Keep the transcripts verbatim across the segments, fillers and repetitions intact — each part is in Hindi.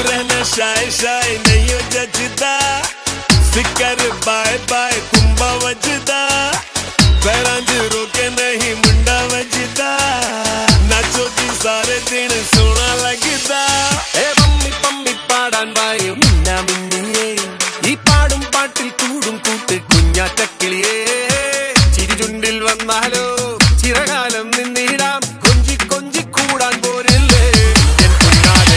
रहना शाय शाय नहीं हो जजदा फिकर बाय बाय कुंभा वजदा पैरां च रोके नहीं मुंडा वजदा नाचो जी सारे दिन सोना लगदा ए मम्मी पम्मी पाडान वायो मिन्ना मिन्निये ई पाडुम पाट्टिल कूडुम कूट्टु कुഞ്ഞാറ്റക്കിളിയേ ചിരി ചുണ്ടിൽ വന്നാലോ ചിരകാലം നിന്നിടാം കൊഞ്ചി കൊഞ്ചി കൂടാൻ പോരില്ലേ എൻ പുന്നാരേ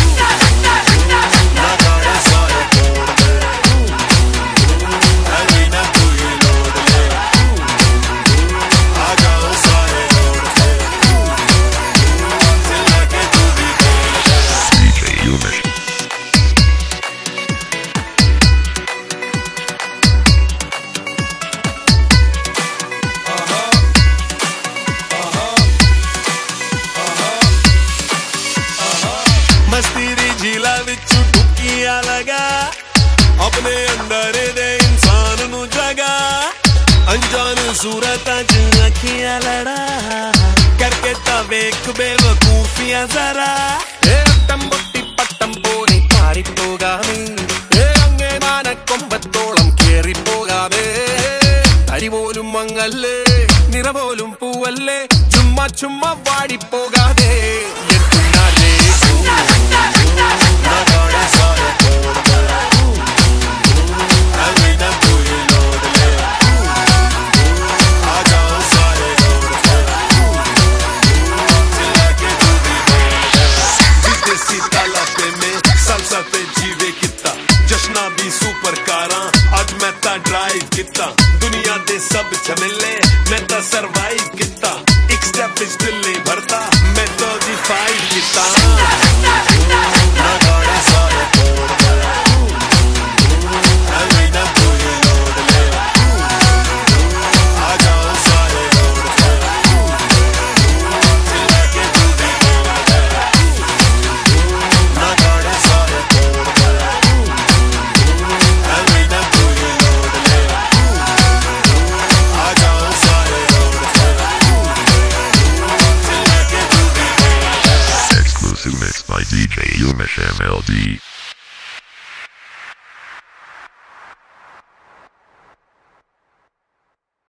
मस्तीरी झीला विच डुबकियां लगा अपने अंदर दे इंसान नू जगा अनजान सूरतां च अखियां लड़ा करके ता वेख बेवकूफियां जरा ए अट्टम പൊട്ടി പട്ടം പോലെ പാറിപ്പോകാമേ ഏ അങ്ങേ മാനക്കൊമ്പത്തോളം കേറിപ്പോകാമേ അരി പോലും മങ്ങല്ലേ നിറ പോലും പൂവല്ലേ ചുമ്മാ ചുമ്മാ വാടിപ്പോകാതെ എൻ പുന്നാരേ जश्ना भी सुपर कारा अज मैं ता ड्राइव किता दुनिया दे सब झमेले मैं ता सरवाइव किता एक स्टेप इच दिल नहीं भरता मैं तो जी फाइव किता ना गाड़े सारे तोड़ दे अभी ना कोई लोड ले आ जाओ सारे रोड पे चिल्ला के तू भी बोल दे ना गाड़े सारे तोड़ दे Exclusive mix by D J UMESH M L D.